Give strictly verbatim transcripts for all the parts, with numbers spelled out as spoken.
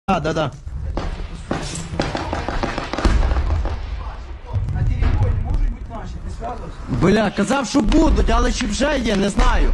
Да, да, да. На території можуть бути наші, ти зв'язався? Бля, казав, що будуть, але чи вже є, не знаю.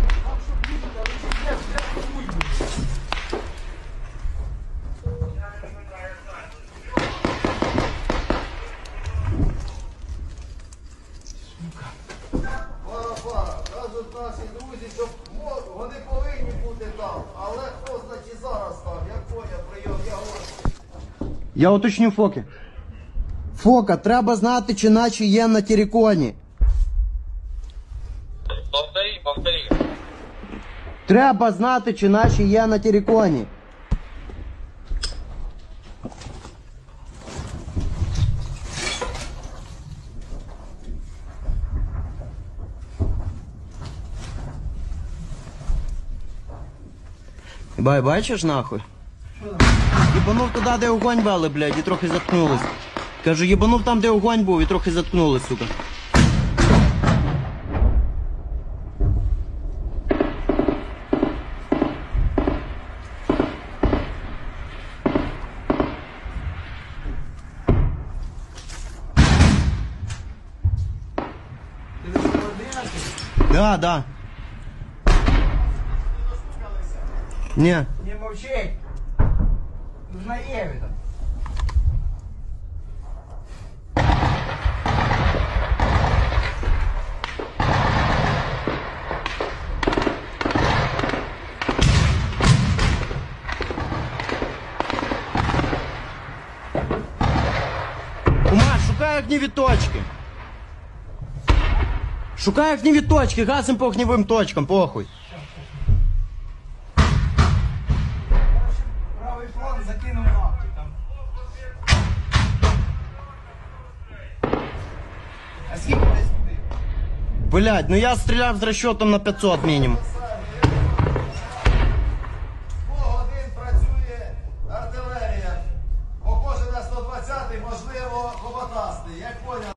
Кажуть наші друзі, що вони повинні бути там, але хто значить зараз там, як поняв, прийом, я говорю. Я уточню Фоки. Фока, треба знати, чи наші є на Тереконі. Повтори, повтори. Треба знати, чи наші є на Тереконі. Бай, бачиш нахуй? Єбанув туди, де огонь вели, блядь, і трохи заткнулись. Кажу, єбанув там, де огонь був, і трохи заткнулись, сука. Да, да. Не. Не мовчи. Знає він. Ума, шукай огневі точки. Шукай огневі точки, гасим по огневим точкам, похуй. Правий фланг закинув нахуй там. А скільки десь туди? Блядь, ну я стріляв з розчетом на п'ятсот мінімум. Годин працює артилерія. Похоже на сто двадцятий, можливо, хоботастий. Як поняв,